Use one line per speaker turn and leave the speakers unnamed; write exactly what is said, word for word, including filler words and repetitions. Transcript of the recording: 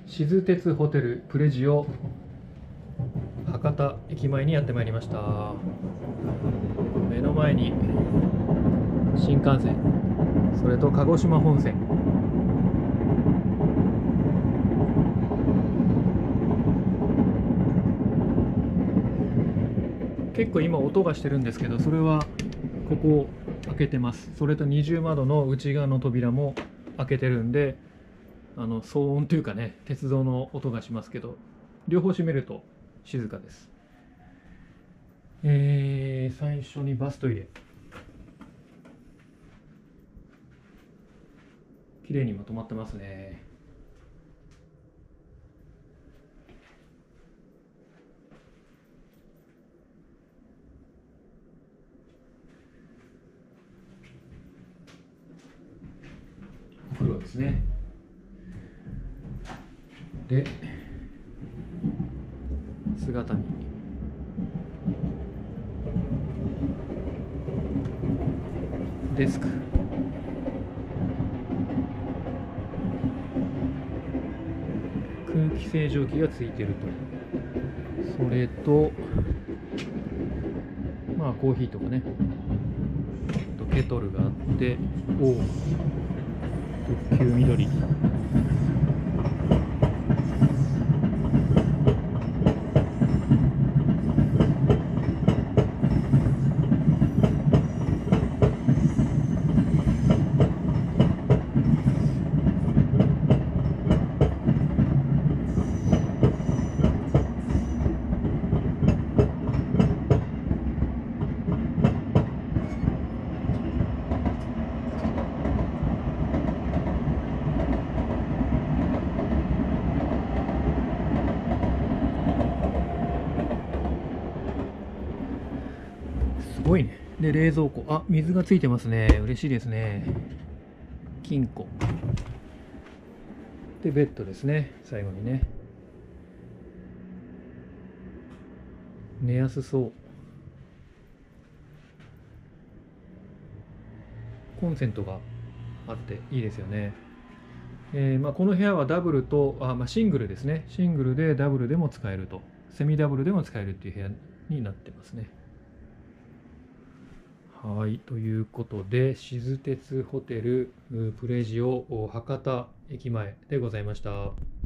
静鉄ホテルプレジオ博多駅前にやってまいりました。目の前に新幹線、それと鹿児島本線、結構今音がしてるんですけど、それはここを開けてます。それと二重窓の内側の扉も開けてるんで、あの騒音というかね、鉄道の音がしますけど、両方閉めると静かです。えー、最初にバストイレ、綺麗にまとまってますね。お風呂ですね。で、姿見、デスク、空気清浄機がついてると。それとまあコーヒーとかね、とケトルがあって、おお、特急緑、すごいね。で、冷蔵庫、あ、水がついてますね。嬉しいですね。金庫で、ベッドですね。最後にね、寝やすそう。コンセントがあっていいですよね。えーまあ、この部屋はダブルとあ、まあ、シングルですね。シングルでダブルでも使えると、セミダブルでも使えるっていう部屋になってますね。はい、ということで、静鉄ホテルプレジオ博多駅前でございました。